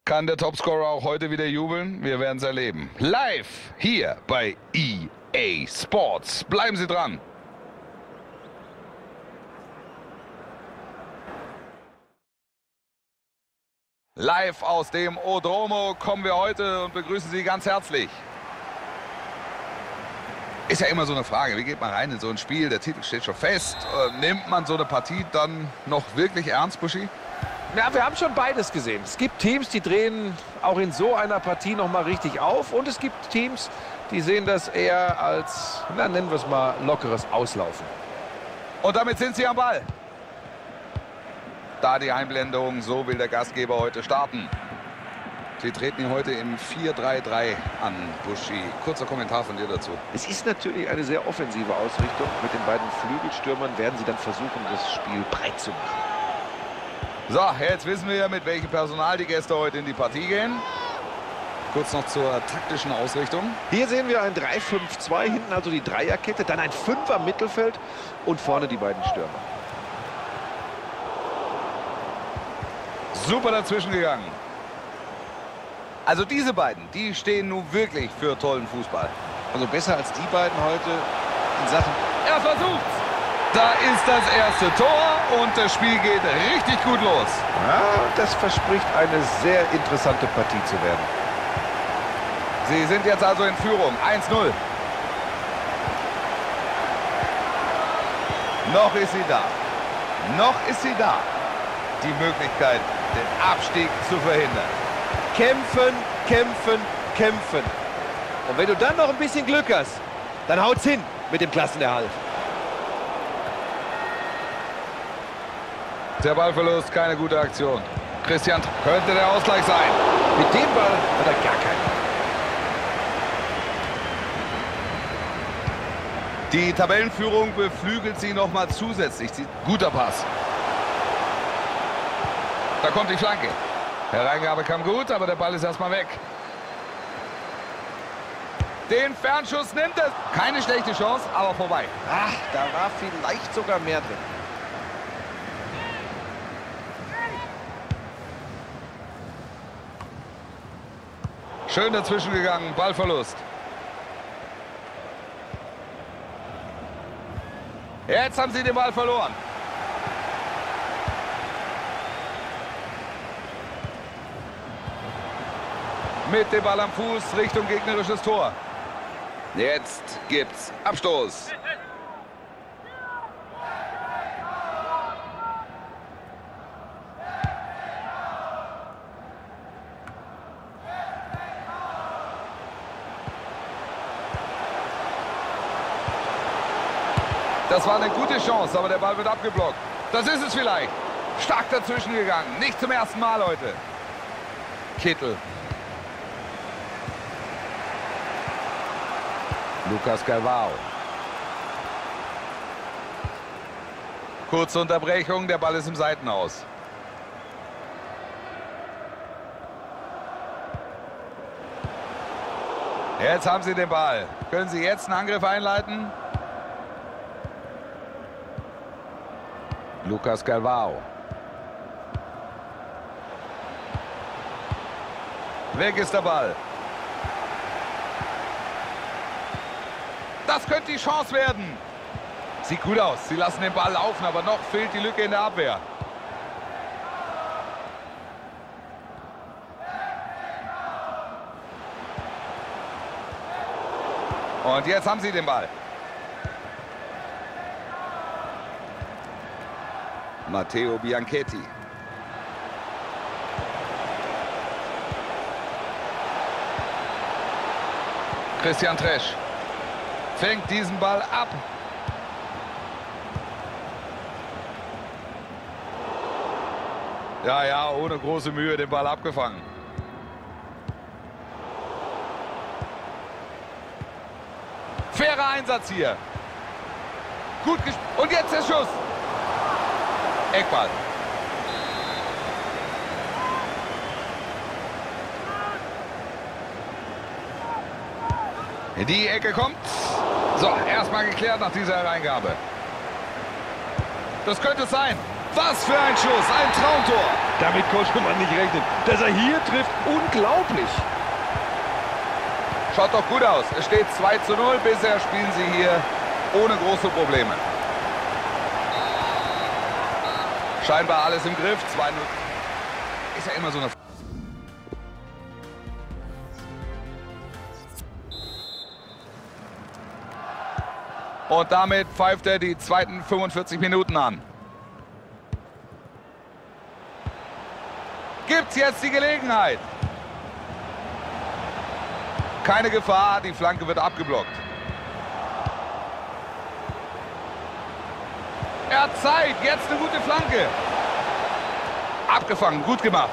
Kann der Topscorer auch heute wieder jubeln? Wir werden es erleben. Live hier bei EA Sports. Bleiben Sie dran. Live aus dem Odromo kommen wir heute und begrüßen Sie ganz herzlich. Ist ja immer so eine Frage, wie geht man rein in so ein Spiel? Der Titel steht schon fest. Nimmt man so eine Partie dann noch wirklich ernst, Buschi? Ja, wir haben schon beides gesehen. Es gibt Teams, die drehen auch in so einer Partie noch mal richtig auf. Und es gibt Teams, die sehen das eher als, na, nennen wir es mal, lockeres Auslaufen. Und damit sind sie am Ball. Da die Einblendung, so will der Gastgeber heute starten. Sie treten ihn heute im 4-3-3 an, Buschi. Kurzer Kommentar von dir dazu. Es ist natürlich eine sehr offensive Ausrichtung. Mit den beiden Flügelstürmern werden sie dann versuchen, das Spiel breit zu machen. So, jetzt wissen wir ja, mit welchem Personal die Gäste heute in die Partie gehen. Kurz noch zur taktischen Ausrichtung. Hier sehen wir ein 3-5-2, hinten also die Dreierkette, dann ein Fünfer Mittelfeld und vorne die beiden Stürmer. Super dazwischen gegangen. Also diese beiden, die stehen nun wirklich für tollen Fußball. Also besser als die beiden heute in Sachen... Er versucht's. Da ist das erste Tor und das Spiel geht richtig gut los. Ja, das verspricht eine sehr interessante Partie zu werden. Sie sind jetzt also in Führung. 1-0. Noch ist sie da. Noch ist sie da. Die Möglichkeit, den Abstieg zu verhindern. Kämpfen, kämpfen, kämpfen. Und wenn du dann noch ein bisschen Glück hast, dann haut's hin mit dem Klassenerhalt. Der Ballverlust, keine gute Aktion. Christian, könnte der Ausgleich sein. Mit dem Ball hat er gar keinen. Die Tabellenführung beflügelt sie noch mal zusätzlich. Guter Pass. Da kommt die Flanke. Hereingabe kam gut, aber der Ball ist erstmal weg. Den Fernschuss nimmt es. Keine schlechte Chance, aber vorbei. Ach, da war vielleicht sogar mehr drin. Schön dazwischen gegangen, Ballverlust. Jetzt haben sie den Ball verloren. Mit dem Ball am Fuß Richtung gegnerisches Tor. Jetzt gibt's Abstoß. Das war eine gute Chance, aber der Ball wird abgeblockt. Das ist es vielleicht. Stark dazwischen gegangen. Nicht zum ersten Mal heute. Kittel. Lucas Galvao. Kurze Unterbrechung, der Ball ist im Seitenaus. Jetzt haben sie den Ball. Können sie jetzt einen Angriff einleiten? Lucas Galvao. Weg ist der Ball. Das könnte die Chance werden. Sieht gut aus. Sie lassen den Ball laufen, aber noch fehlt die Lücke in der Abwehr. Und jetzt haben sie den Ball. Matteo Bianchetti. Christian Tresch fängt diesen Ball ab. Ja, ohne große Mühe den Ball abgefangen. Fairer Einsatz hier. Gut gespielt. Und jetzt der Schuss. Eckball. In die Ecke kommt. So, erstmal geklärt nach dieser Hereingabe. Das könnte es sein. Was für ein Schuss, ein Traumtor. Damit konnte man nicht rechnen. Dass er hier trifft, unglaublich. Schaut doch gut aus. Es steht 2:0. Bisher spielen sie hier ohne große Probleme. Scheinbar alles im Griff. 2:0. Ist ja immer so eine... Und damit pfeift er die zweiten 45 Minuten an. Gibt's jetzt die Gelegenheit? Keine Gefahr, die Flanke wird abgeblockt. Er hat Zeit, jetzt eine gute Flanke. Abgefangen, gut gemacht.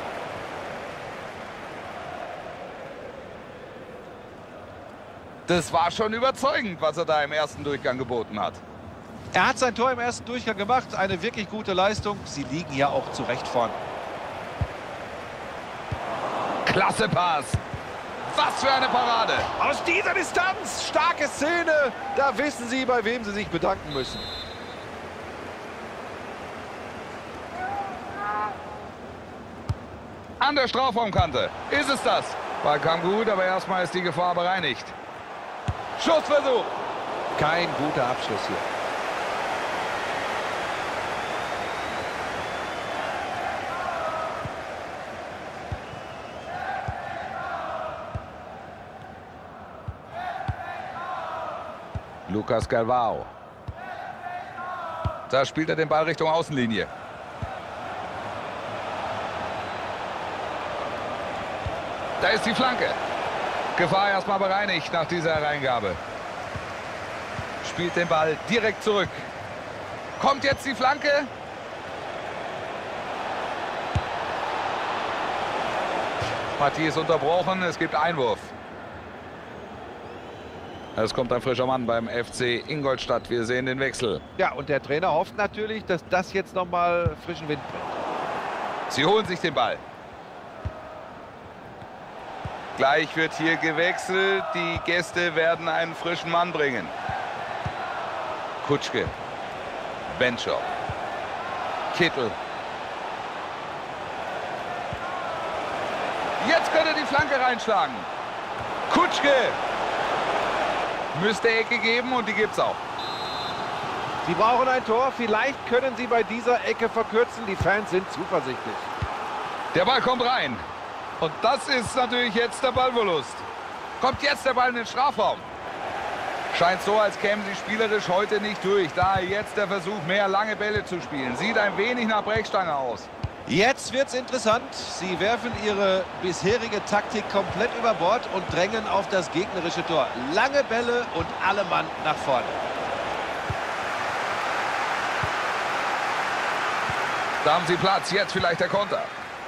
Das war schon überzeugend, was er da im ersten Durchgang geboten hat. Er hat sein Tor im ersten Durchgang gemacht. Eine wirklich gute Leistung. Sie liegen ja auch zu Recht vorn. Klasse Pass. Was für eine Parade. Aus dieser Distanz. Starke Szene. Da wissen Sie, bei wem Sie sich bedanken müssen. An der Strafraumkante. Ist es das? Ball kam gut, aber erstmal ist die Gefahr bereinigt. Schussversuch. Kein guter Abschluss hier. Lucas Galvao. Da spielt er den Ball Richtung Außenlinie. Da ist die Flanke. Gefahr erstmal bereinigt nach dieser Hereingabe. Spielt den Ball direkt zurück. Kommt jetzt die Flanke. Partie ist unterbrochen. Es gibt Einwurf. Es kommt ein frischer Mann beim FC Ingolstadt. Wir sehen den Wechsel. Ja, und der Trainer hofft natürlich, dass das jetzt nochmal frischen Wind bringt. Sie holen sich den Ball. Gleich wird hier gewechselt. Die Gäste werden einen frischen Mann bringen. Kutschke. Benchop. Kittel. Jetzt könnte die Flanke reinschlagen. Kutschke. Müsste Ecke geben und die gibt's auch. Sie brauchen ein Tor. Vielleicht können sie bei dieser Ecke verkürzen. Die Fans sind zuversichtlich. Der Ball kommt rein. Und das ist natürlich jetzt der Ballverlust. Kommt jetzt der Ball in den Strafraum. Scheint so, als kämen sie spielerisch heute nicht durch. Daher jetzt der Versuch, mehr lange Bälle zu spielen. Sieht ein wenig nach Brechstange aus. Jetzt wird's interessant. Sie werfen ihre bisherige Taktik komplett über Bord und drängen auf das gegnerische Tor. Lange Bälle und alle Mann nach vorne. Da haben sie Platz. Jetzt vielleicht der Konter.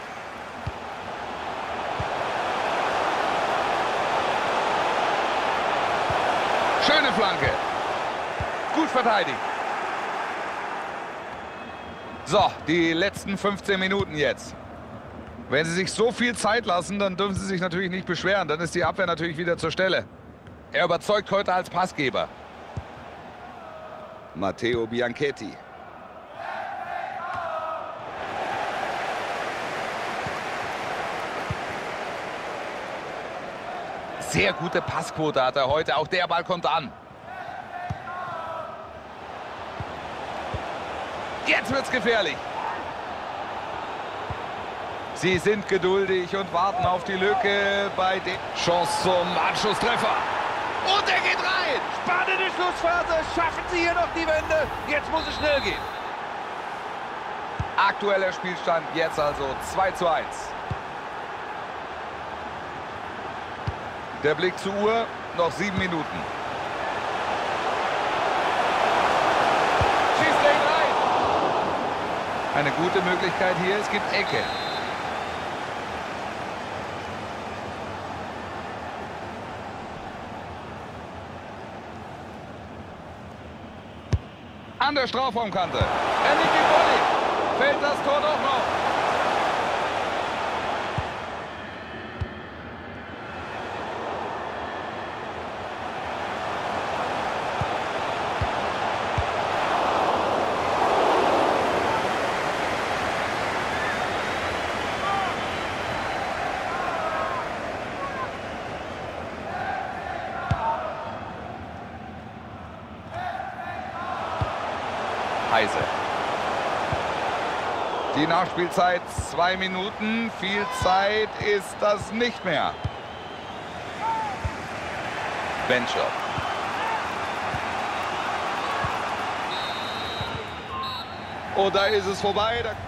Schöne Flanke. Gut verteidigt. So, die letzten 15 Minuten jetzt. Wenn sie sich so viel Zeit lassen, dann dürfen sie sich natürlich nicht beschweren. Dann ist die Abwehr natürlich wieder zur Stelle. Er überzeugt heute als Passgeber. Matteo Bianchetti. Sehr gute Passquote hat er heute. Auch der Ball kommt an. Jetzt wird's gefährlich. Sie sind geduldig und warten auf die Lücke bei der Chance zum Anschlusstreffer. Und er geht rein. Spannende Schlussphase. Schaffen sie hier noch die Wende. Jetzt muss es schnell gehen. Aktueller Spielstand jetzt also 2:1. Der Blick zur Uhr, noch 7 Minuten. Schießt er ihn rein. Eine gute Möglichkeit hier, es gibt Ecke. An der Strafraumkante. Er nimmt die Volley. Fällt das Tor doch noch. Heise. Die Nachspielzeit 2 Minuten. Viel Zeit ist das nicht mehr. Bencher. Oh, da ist es vorbei.